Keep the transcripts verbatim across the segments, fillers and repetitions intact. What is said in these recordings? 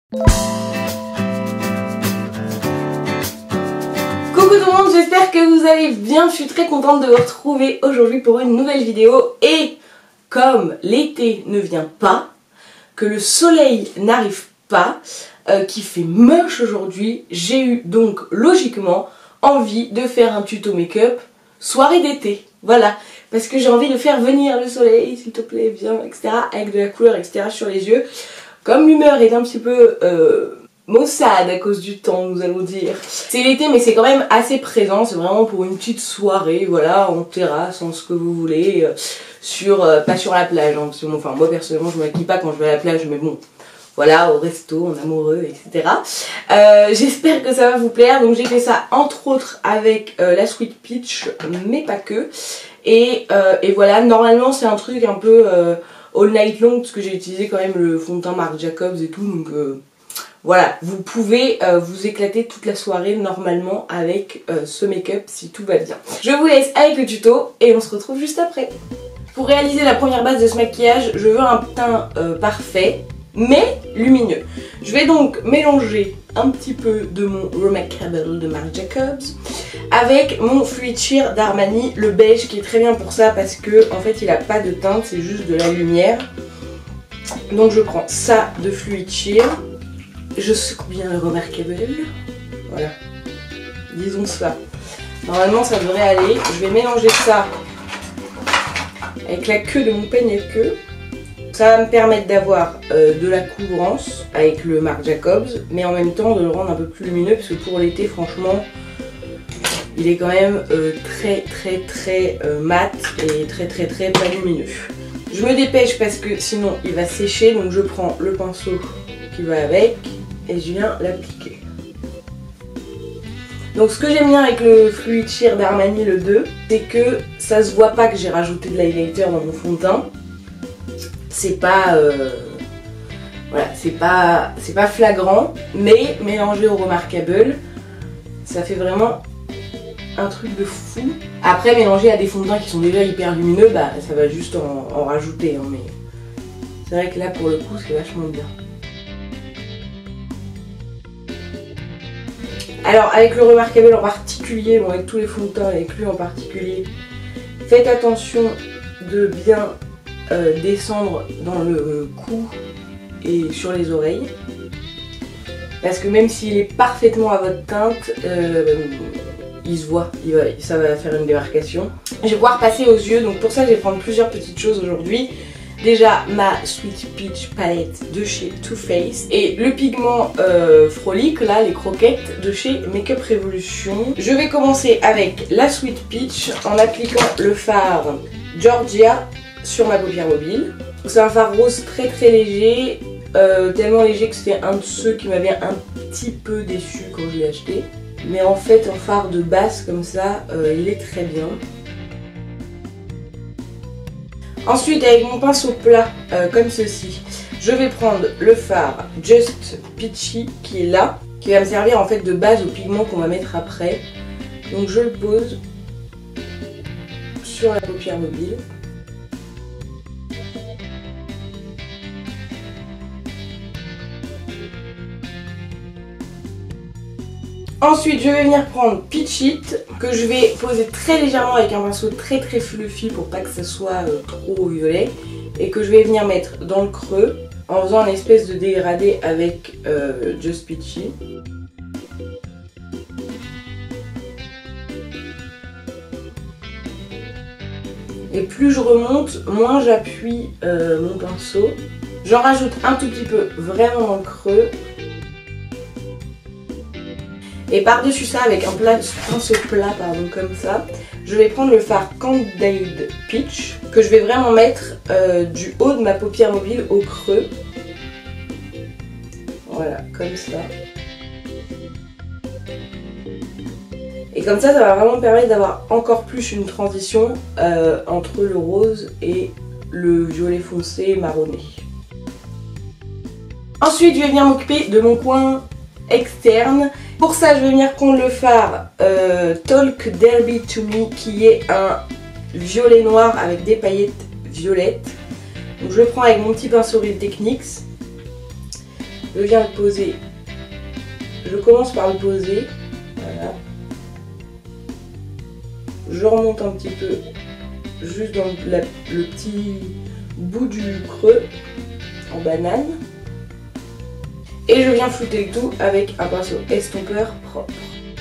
Coucou tout le monde, j'espère que vous allez bien. Je suis très contente de vous retrouver aujourd'hui pour une nouvelle vidéo. Et comme l'été ne vient pas, que le soleil n'arrive pas, euh, qu'il fait moche aujourd'hui, j'ai eu donc logiquement envie de faire un tuto make-up soirée d'été. Voilà, parce que j'ai envie de faire venir le soleil, s'il te plaît, viens, et cetera. Avec de la couleur, et cetera sur les yeux. Comme l'humeur est un petit peu euh, maussade à cause du temps, nous allons dire. C'est l'été, mais c'est quand même assez présent. C'est vraiment pour une petite soirée, voilà, en terrasse, en ce que vous voulez. Euh, sur, euh, pas sur la plage, hein, parce que, bon, enfin, moi personnellement, je ne m'habille pas quand je vais à la plage, mais bon. Voilà, au resto, en amoureux, et cetera. Euh, J'espère que ça va vous plaire. Donc j'ai fait ça entre autres avec euh, la Sweet Peach, mais pas que. Et, euh, et voilà, normalement c'est un truc un peu euh, all night long, parce que j'ai utilisé quand même le fond de teint Marc Jacobs et tout. Donc euh, voilà, vous pouvez euh, vous éclater toute la soirée normalement avec euh, ce make-up si tout va bien. Je vous laisse avec le tuto et on se retrouve juste après. Pour réaliser la première base de ce maquillage, je veux un teint euh, parfait, mais lumineux. Je vais donc mélanger un petit peu de mon Remarkable de Marc Jacobs avec mon Fluid Sheer d'Armani, le beige, qui est très bien pour ça parce que en fait il a pas de teinte, c'est juste de la lumière. Donc je prends ça de Fluid Sheer, je secoue bien le Remarkable, voilà, disons ça. Normalement ça devrait aller. Je vais mélanger ça avec la queue de mon peigne à queue. Ça va me permettre d'avoir euh, de la couvrance avec le Marc Jacobs, mais en même temps de le rendre un peu plus lumineux, parce que pour l'été, franchement, il est quand même euh, très très très euh, mat et très très très pas lumineux. Je me dépêche parce que sinon il va sécher, donc je prends le pinceau qui va avec et je viens l'appliquer. Donc ce que j'aime bien avec le Fluid Sheer d'Armani, le deux, c'est que ça se voit pas que j'ai rajouté de l'highlighter dans mon fond de teint. C'est pas, euh, voilà, c'est pas, c'est pas flagrant, mais mélangé au Remarkable, ça fait vraiment un truc de fou. Après, mélanger à des fonds de teint qui sont déjà hyper lumineux, bah ça va juste en, en rajouter, hein, mais c'est vrai que là pour le coup c'est vachement bien. Alors avec le Remarkable en particulier, bon avec tous les fonds de teint, avec lui en particulier, faites attention de bien Euh, descendre dans le cou et sur les oreilles, parce que même s'il est parfaitement à votre teinte, euh, il se voit, il va, ça va faire une démarcation. Je vais pouvoir passer aux yeux, donc pour ça je vais prendre plusieurs petites choses aujourd'hui. Déjà ma Sweet Peach palette de chez Too Faced et le pigment euh, frolique, là, les croquettes de chez Makeup Revolution. Je vais commencer avec la Sweet Peach en appliquant le fard Georgia sur ma paupière mobile. C'est un fard rose très très léger, euh, tellement léger que c'était un de ceux qui m'avait un petit peu déçu quand je l'ai acheté. Mais en fait, un fard de base comme ça, euh, il est très bien. Ensuite, avec mon pinceau plat, euh, comme ceci, je vais prendre le fard Just Peachy qui est là, qui va me servir en fait de base au pigment qu'on va mettre après. Donc je le pose sur la paupière mobile. Ensuite, je vais venir prendre Peach It, que je vais poser très légèrement avec un pinceau très très fluffy pour pas que ça soit euh, trop violet. Et que je vais venir mettre dans le creux en faisant une espèce de dégradé avec euh, Just Peachy. Et plus je remonte, moins j'appuie euh, mon pinceau. J'en rajoute un tout petit peu vraiment dans le creux. Et par-dessus ça, avec un plat, pinceau plat pardon, comme ça, je vais prendre le fard Candid Peach, que je vais vraiment mettre euh, du haut de ma paupière mobile au creux. Voilà, comme ça. Et comme ça, ça va vraiment me permettre d'avoir encore plus une transition euh, entre le rose et le violet foncé marronné. Ensuite, je vais venir m'occuper de mon coin externe. Pour ça, je vais venir prendre le fard euh, Talk Derby to Me, qui est un violet noir avec des paillettes violettes. Donc je le prends avec mon petit pinceau Real Techniques. Je viens le poser. Je commence par le poser. Voilà. Je remonte un petit peu, juste dans la, le petit bout du creux en banane. Et je viens flouter le tout avec un pinceau estompeur propre.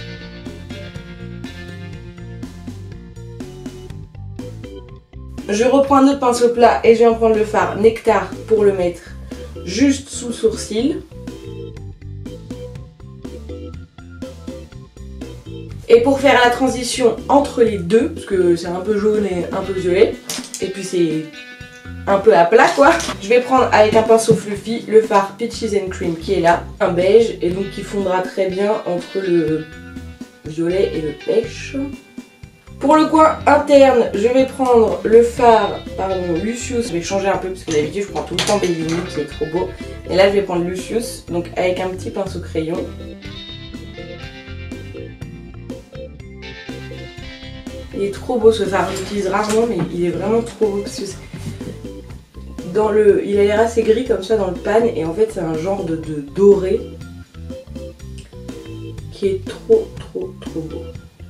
Je reprends un autre pinceau plat et je viens prendre le fard Nectar pour le mettre juste sous le sourcil. Et pour faire la transition entre les deux, parce que c'est un peu jaune et un peu violet, et puis c'est un peu à plat quoi, je vais prendre avec un pinceau fluffy le fard Peaches and Cream qui est là, un beige, et donc qui fondra très bien entre le violet et le pêche. Pour le coin interne, je vais prendre le fard, pardon, Lucius. Je vais changer un peu parce que d'habitude je prends tout le temps Baby Nude, c'est trop beau. Et là je vais prendre Lucius, donc avec un petit pinceau crayon. Il est trop beau ce fard, je l'utilise rarement mais il est vraiment trop beau parce que dans le, il a l'air assez gris comme ça dans le pan et en fait c'est un genre de, de doré qui est trop trop trop beau.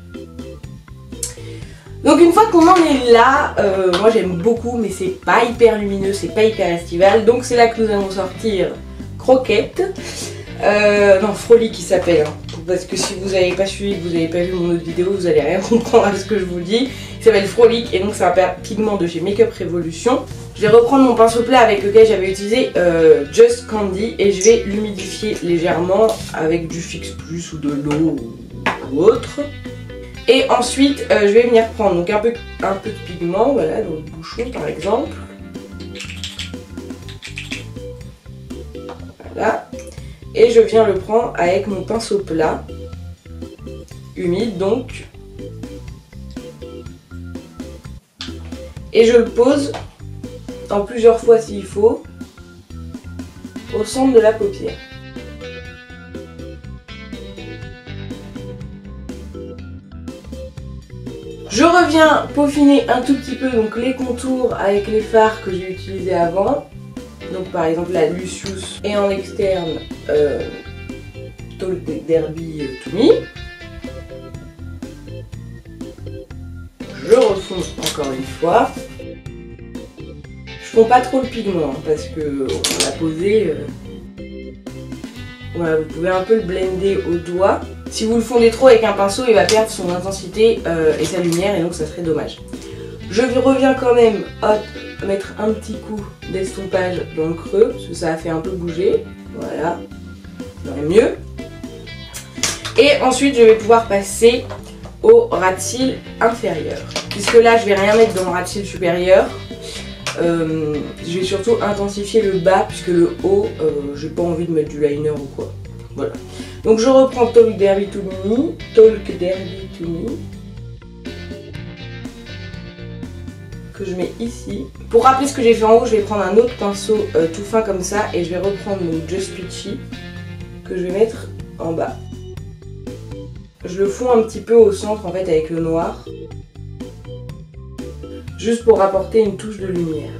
Donc une fois qu'on en est là, euh, moi j'aime beaucoup mais c'est pas hyper lumineux, c'est pas hyper estival, donc c'est là que nous allons sortir Croquette, euh, non Frolic qui s'appelle, hein, parce que si vous n'avez pas suivi, que vous n'avez pas vu mon autre vidéo, vous allez rien comprendre à ce que je vous dis. Il s'appelle Frolic et donc c'est un pigment de chez Makeup Revolution. Je vais reprendre mon pinceau plat avec lequel j'avais utilisé euh, Just Candy et je vais l'humidifier légèrement avec du Fix Plus ou de l'eau ou autre. Et ensuite, euh, je vais venir prendre donc un peu, un peu de pigment, voilà, dans le bouchon par exemple. Voilà. Et je viens le prendre avec mon pinceau plat, humide donc. Et je le pose en plusieurs fois s'il faut, au centre de la paupière. Je reviens peaufiner un tout petit peu donc les contours avec les fards que j'ai utilisés avant. Donc par exemple la Lucius et en externe euh, Talk Derby To Me. Je refonce encore une fois. Je fonds pas trop le pigment hein, parce que on l'a posé. Euh... Voilà, vous pouvez un peu le blender au doigt. Si vous le fondez trop avec un pinceau, il va perdre son intensité euh, et sa lumière et donc ça serait dommage. Je reviens quand même, hop, mettre un petit coup d'estompage dans le creux, parce que ça a fait un peu bouger. Voilà, ça va mieux. Et ensuite, je vais pouvoir passer au ras de cils inférieur. Puisque là, je vais rien mettre dans le ras de cils supérieur. Euh, je vais surtout intensifier le bas, puisque le haut, euh, j'ai pas envie de mettre du liner ou quoi. Voilà. Donc je reprends Talk Derby To Me, Talk Derby To Me, que je mets ici. Pour rappeler ce que j'ai fait en haut, je vais prendre un autre pinceau euh, tout fin comme ça et je vais reprendre mon Just Peachy que je vais mettre en bas. Je le fonds un petit peu au centre en fait avec le noir, juste pour apporter une touche de lumière.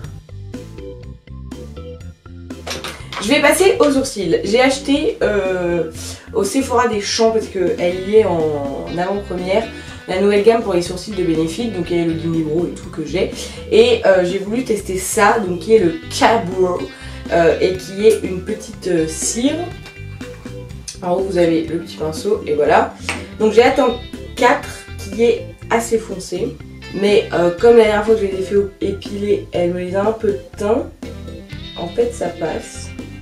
Je vais passer aux sourcils. J'ai acheté euh, au Sephora des Champs parce qu'elle y est en avant-première la nouvelle gamme pour les sourcils de Benefit, donc il y a le Gimme Brow et tout que j'ai. Et euh, j'ai voulu tester ça, donc qui est le K-Brow euh, et qui est une petite euh, cire. En haut vous avez le petit pinceau et voilà. Donc j'ai attendu quatre qui est assez foncé. Mais euh, comme la dernière fois que je les ai fait épiler, elle me les a un peu teints. En fait ça passe.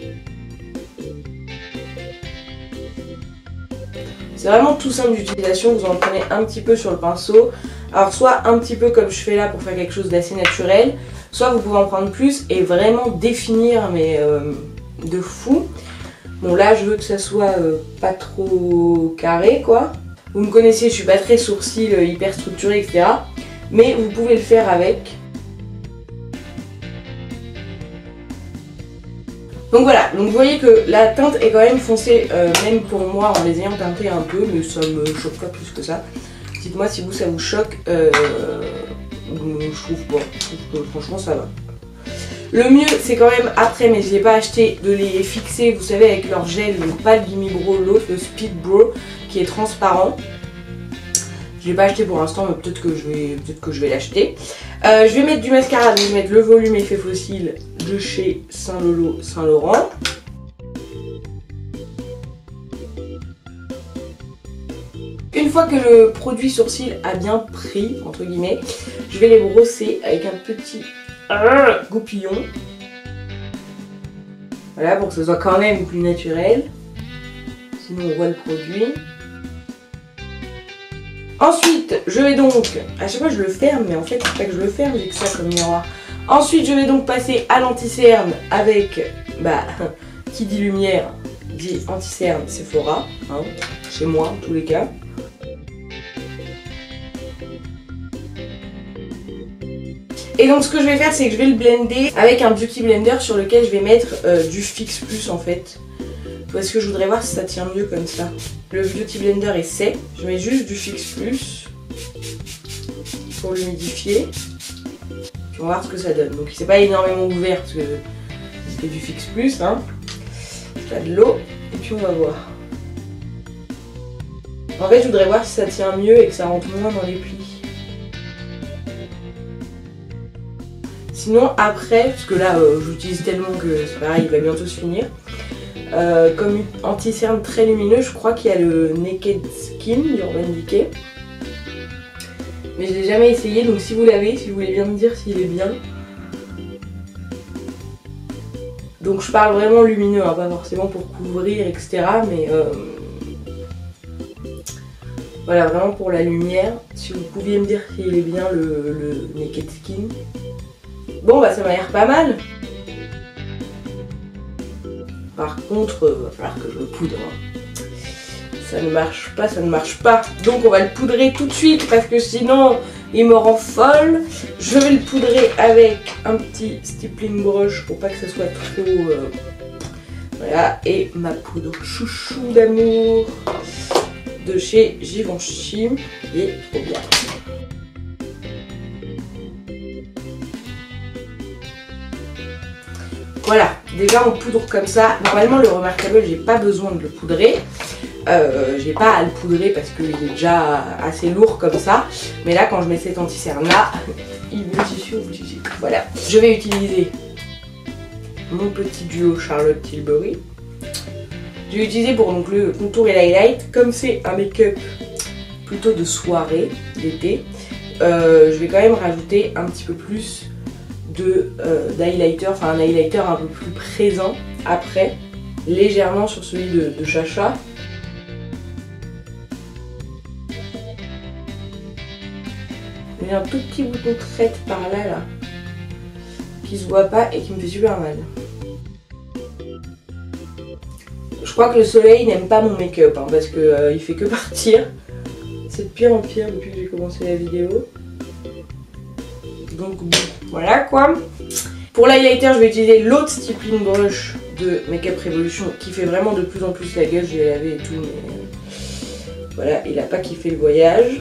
C'est vraiment tout simple d'utilisation, vous en prenez un petit peu sur le pinceau. Alors soit un petit peu comme je fais là pour faire quelque chose d'assez naturel, soit vous pouvez en prendre plus et vraiment définir mais euh, de fou. Bon là je veux que ça soit euh, pas trop carré quoi. Vous me connaissez, je suis pas très sourcil euh, hyper structuré et cetera. Mais vous pouvez le faire avec. Donc voilà, donc vous voyez que la teinte est quand même foncée, euh, même pour moi en les ayant teintés un peu, mais ça me choque pas plus que ça. Dites-moi si vous ça vous choque, euh, je trouve pas, je trouve que franchement ça va. Le mieux c'est quand même après, mais je l'ai pas acheté, de les fixer, vous savez, avec leur gel, donc pas le Gimme Bro, l'autre, le Speed Bro, qui est transparent. Je l'ai pas acheté pour l'instant, mais peut-être que je vais, peut-être que je vais l'acheter. Euh, je vais mettre du mascara, donc je vais mettre le Volume Effet Fossile de chez Saint Lolo Saint Laurent. Une fois que le produit sourcil a bien pris, entre guillemets, je vais les brosser avec un petit euh, goupillon. Voilà, pour que ce soit quand même plus naturel. Sinon on voit le produit. Ensuite, je vais donc, à chaque fois je le ferme, mais en fait c'est pas que je le ferme, j'ai que ça comme miroir. Ensuite je vais donc passer à l'anti-cerne avec, bah, qui dit lumière, dit anti-cerne Sephora, hein, chez moi en tous les cas. Et donc ce que je vais faire, c'est que je vais le blender avec un beauty blender sur lequel je vais mettre euh, du Fix Plus en fait. Parce que je voudrais voir si ça tient mieux comme ça. Le beauty blender est sec, je mets juste du Fix Plus pour l'humidifier. Puis on va voir ce que ça donne. Donc c'est pas énormément ouvert parce que c'est du Fix Plus, hein. Pas de l'eau, et puis on va voir. En fait je voudrais voir si ça tient mieux et que ça rentre moins dans les plis. Sinon après, parce que là euh, j'utilise tellement que c'est pareil, il va bientôt se finir. Euh, comme anti-cerne très lumineux, je crois qu'il y a le Naked Skin d'Urban Decay. Mais je l'ai jamais essayé, donc si vous l'avez, si vous voulez bien me dire s'il est bien. Donc je parle vraiment lumineux, hein, pas forcément pour couvrir, et cetera. Mais euh, voilà, vraiment pour la lumière. Si vous pouviez me dire s'il est bien le, le Naked Skin. Bon bah ça m'a l'air pas mal. Par contre, il va falloir que je le poudre. Ça ne marche pas, ça ne marche pas. Donc on va le poudrer tout de suite parce que sinon il me rend folle. Je vais le poudrer avec un petit stippling brush pour pas que ce soit trop... Euh, voilà, et ma poudre chouchou d'amour de chez Givenchy, qui est trop bien. Voilà, déjà on poudre comme ça. Normalement le Remarkable, j'ai pas besoin de le poudrer. Euh, j'ai pas à le poudrer parce qu'il est déjà assez lourd comme ça. Mais là quand je mets cet anti-cerne là, il me suffit obligé. Voilà. Je vais utiliser mon petit duo Charlotte Tilbury. Je vais utiliser pour donc le contour et l'highlight. Comme c'est un make-up plutôt de soirée, d'été, euh, je vais quand même rajouter un petit peu plus de euh, d'highlighter, enfin un highlighter un peu plus présent après, légèrement sur celui de, de Chacha. J'ai un tout petit bouton de traite par là, là, qui se voit pas et qui me fait super mal. Je crois que le soleil n'aime pas mon make-up, hein, parce que euh, il fait que partir. C'est de pire en pire depuis que j'ai commencé la vidéo. Donc bon, voilà quoi. Pour l'highlighter, je vais utiliser l'autre stippling brush de Makeup Revolution qui fait vraiment de plus en plus la gueule. Je l'ai lavé et tout, mais euh, voilà, il a pas kiffé le voyage.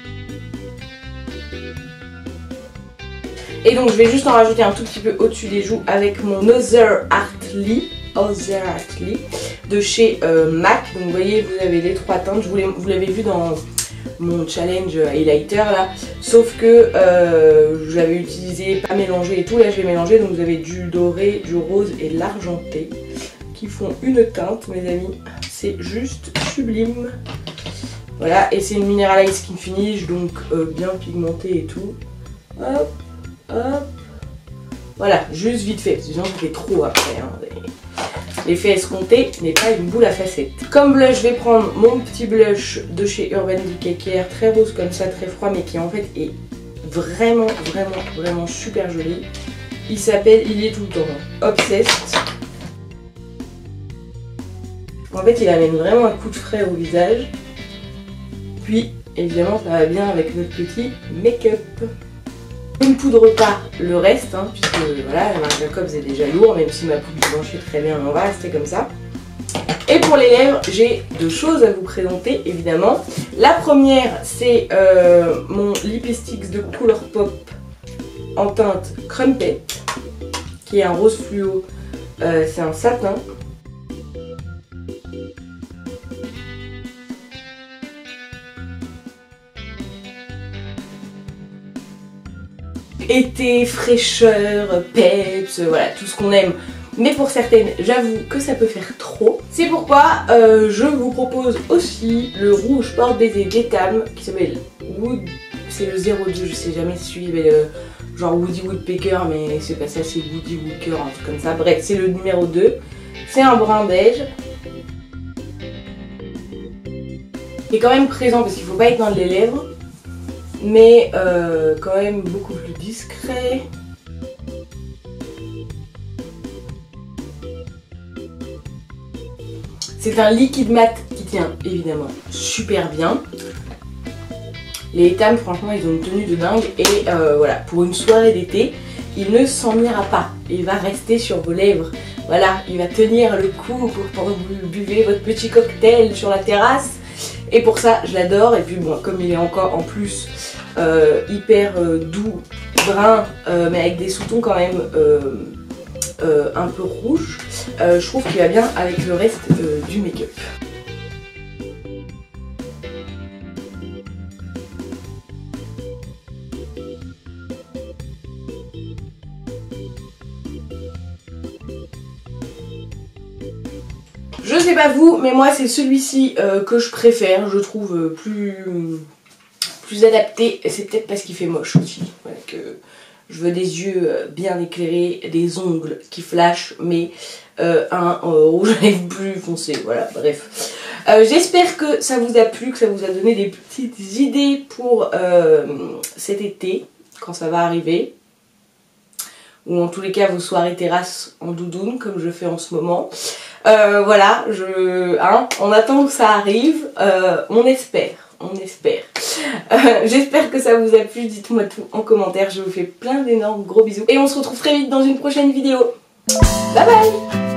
Et donc je vais juste en rajouter un tout petit peu au-dessus des joues avec mon Other Artly, Other Artly de chez euh, MAC. Donc vous voyez, vous avez les trois teintes. Je vous, vous l'avez vu dans mon challenge highlighter là, sauf que euh, j'avais utilisé pas mélangé et tout, là je vais mélanger, donc vous avez du doré, du rose et de l'argenté qui font une teinte mes amis, c'est juste sublime. Voilà, et c'est une Mineralized Skin Finish, donc euh, bien pigmenté et tout. Hop, hop. Voilà, juste vite fait, sinon ça fait trop après. Hein. L'effet escompté n'est pas une boule à facettes. Comme blush, je vais prendre mon petit blush de chez Urban Decay qui est très rose comme ça, très froid, mais qui en fait est vraiment, vraiment, vraiment super joli. Il s'appelle, il est tout le temps, hein, Obsessed. En fait, il amène vraiment un coup de frais au visage. Puis, évidemment, ça va bien avec notre petit make-up. Je ne poudre pas le reste, hein, puisque voilà, la marque Jacobs est déjà lourd, même si ma poudre blanchit très bien, on va rester comme ça. Et pour les lèvres, j'ai deux choses à vous présenter, évidemment. La première, c'est euh, mon Lipsticks de Colourpop en teinte Crumpet, qui est un rose fluo, euh, c'est un satin. Été, fraîcheur, peps, voilà, tout ce qu'on aime. Mais pour certaines, j'avoue que ça peut faire trop. C'est pourquoi euh, je vous propose aussi le rouge porte-baiser d'Etam qui s'appelle Wood. C'est le zéro deux, je sais jamais si il y avait le genre Woody Woodpecker, mais c'est pas ça, c'est Woody Woodpecker, un truc comme ça. Bref, c'est le numéro deux. C'est un brun beige. Il est quand même présent parce qu'il faut pas éteindre les lèvres. Mais euh, quand même beaucoup plus discret. C'est un liquide mat qui tient évidemment super bien. Les Etam, franchement, ils ont une tenue de dingue. Et euh, voilà, pour une soirée d'été, il ne s'en ira pas. Il va rester sur vos lèvres. Voilà, il va tenir le coup pour, pour vous buvez votre petit cocktail sur la terrasse. Et pour ça, je l'adore. Et puis bon, comme il est encore en plus euh, hyper euh, doux, brun, euh, mais avec des sous-tons quand même euh, euh, un peu rouges, euh, je trouve qu'il va bien avec le reste euh, du make-up. Je sais pas vous, mais moi c'est celui-ci euh, que je préfère, je trouve euh, plus, plus adapté. C'est peut-être parce qu'il fait moche aussi, voilà, que je veux des yeux bien éclairés, des ongles qui flashent, mais euh, un euh, rouge à lèvres plus foncé, voilà, bref. Euh, J'espère que ça vous a plu, que ça vous a donné des petites idées pour euh, cet été, quand ça va arriver. Ou en tous les cas vos soirées terrasse en doudoune, comme je fais en ce moment. Euh, voilà, je, hein, on attend que ça arrive, euh, on espère, on espère. Euh, J'espère que ça vous a plu, dites-moi tout en commentaire, je vous fais plein d'énormes gros bisous. Et on se retrouve très vite dans une prochaine vidéo. Bye bye!